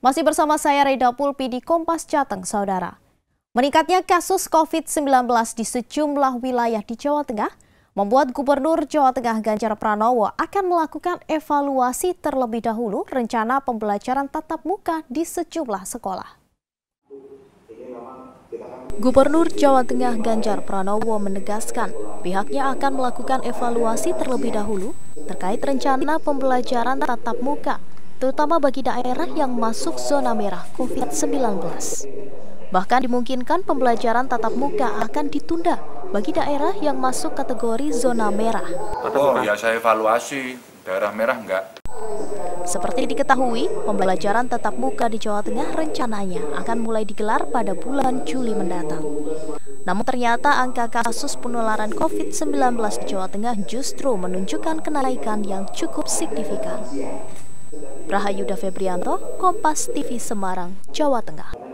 Masih bersama saya Reda Pulpi di Kompas Jateng, Saudara. Meningkatnya kasus COVID-19 di sejumlah wilayah di Jawa Tengah membuat Gubernur Jawa Tengah Ganjar Pranowo akan melakukan evaluasi terlebih dahulu rencana pembelajaran tatap muka di sejumlah sekolah. Gubernur Jawa Tengah Ganjar Pranowo menegaskan pihaknya akan melakukan evaluasi terlebih dahulu terkait rencana pembelajaran tatap muka, terutama bagi daerah yang masuk zona merah COVID-19. Bahkan dimungkinkan pembelajaran tatap muka akan ditunda bagi daerah yang masuk kategori zona merah. Oh ya, saya evaluasi, daerah merah enggak. Seperti diketahui, pembelajaran tatap muka di Jawa Tengah rencananya akan mulai digelar pada bulan Juli mendatang. Namun ternyata angka kasus penularan COVID-19 di Jawa Tengah justru menunjukkan kenaikan yang cukup signifikan. Rahayuda Febrianto, Kompas TV Semarang, Jawa Tengah.